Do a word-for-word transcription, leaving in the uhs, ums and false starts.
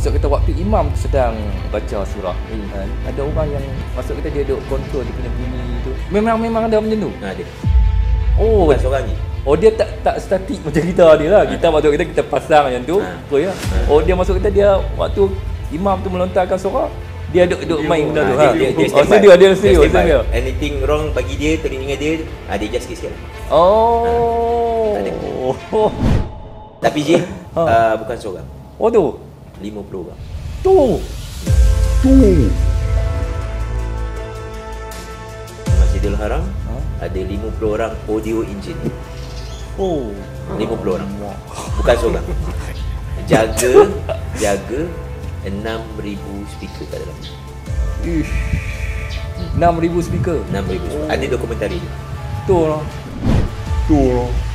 Maksud kita waktu imam tu sedang baca surah hmm. kan, ada orang yang maksud kita dia duk kontrol dia punya bunyi tu. Memang memang ada macam tu. Ha, ada. Oh, bukan seorang ni. Oh, dia tak tak statik macam gitar dia lah. Gitar ha. Maksud kita kita pasang macam tu. Ha. Betul ya. Ha. Oh, dia maksud kita dia waktu imam tu melontarkan surah, dia duk duk main benda tu. Ha. Dia dia oh, so dia dia mesti dia. Anything wrong bagi dia, telinga dia, ha, dia just sikit. Oh. Ha. Ada. Oh. Tapi je ha. uh, bukan seorang. Oh tu. lima puluh orang. Tu. Tu. Masjidil Haram ha? Ada lima puluh orang audio engineer. Oh, lima puluh orang. Bukan seorang. Jaga jaga enam ribu speaker kat dalam. Ish. enam ribu speaker. enam ribu. Oh. Ada dokumentari dia. Tu lah. Tu lah.